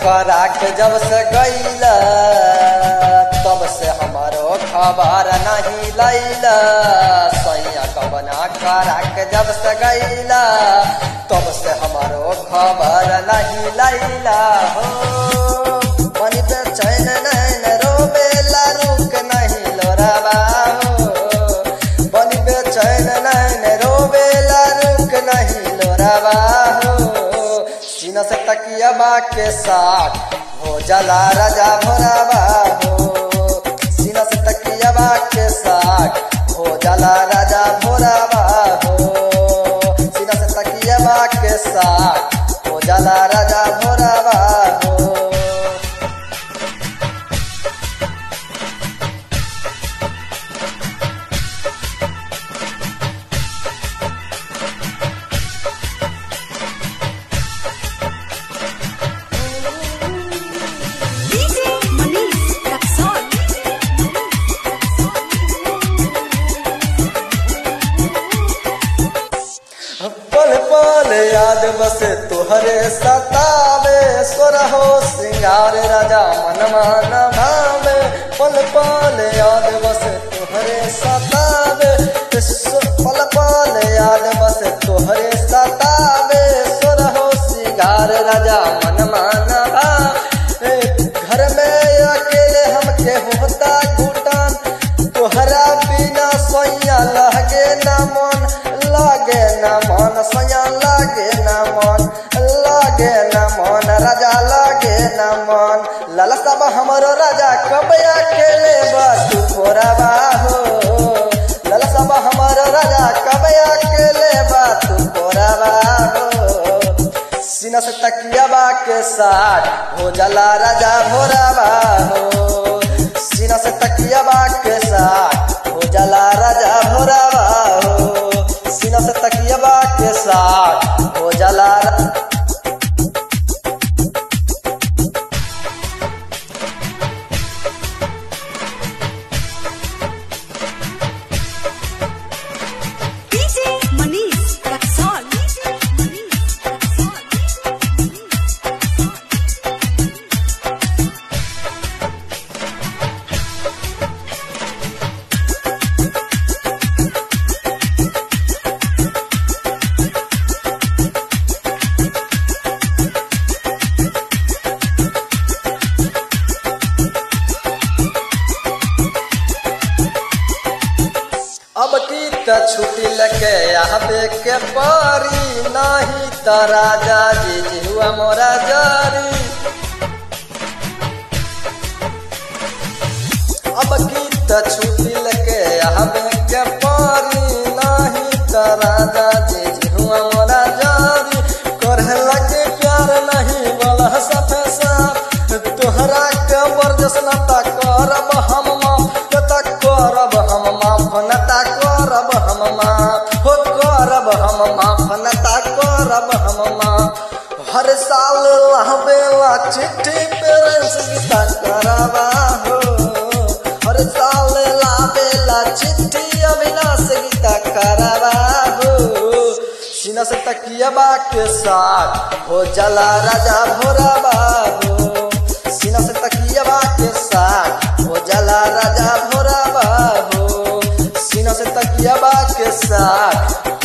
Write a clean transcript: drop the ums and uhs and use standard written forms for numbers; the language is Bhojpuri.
करा के जब से गईला तब से हमारो खबर नहीं लैला। सैया गवना करा के जब से गईला तब से हमारो खबर नहीं लैला। हो मन बेचैन नैन रोवेला रुक नहीं लोरावा। हो मन बेचैन नैन रोवेला रुक नहीं लोरावा। हो सीना से तकिया के साथ हो जाला राजा भोरावा। हो सीना से तकिया के साथ हो जाला राजा भोरावा। हो सीना से तकिया के साथ हो जाला राजा भोरावा। हो पल पल याद बसे तुहरे सतावे सोरहो श्रृंगार राजा मन मान भावे। पल पल याद बसे तुहरे सतावे पल पल याद बसे तुहरे सतावे सोरहो श्रृंगार राजा मन मान भावे। घर में अकेले हमके होता घुटन तोहरा बिना सैया लगे न मन लागे न मन सैया लागे न मन लागे न मन राजा लागे न मन। लाला सब हमारो राजा कब अकेले बस कोरावा। हो लाला सब हमारो राजा कब अकेले बस कोरावा। हो सीना से तकिया के साथ हो जाला राजा भोरावा। हो सीना से तकिया के साथ हो जाला राजा भोरावा। हो सीना से तकिया के साथ हो जाला। अब की त छुट्टी लेके आवे के परी नहीं त राजा जी जिहुआ मोरा जारी। अब की त छुट्टी लेके आवे के परी नहीं त राजा जी जिहुआ मोरा जारी। करे लगे प्यार नहीं बोला सफे साफ तोहरा के बरजस नता करब हम माफ नता करब हम माफ नता करब हम माफ हो करब हम माफ नता करब हम माफ। हर साल लहबेला चिट्ठी पेरेंट्स गीता करावा। हो हर साल लाबेला चिट्ठी अविनाश गीता करावा। हो सीना से तकिया के साथ हो जाला राजा भोरावा। हो सीना से तकिया के साथ हो जाला राजा भोरावा। हो सीना से तकिया के साथ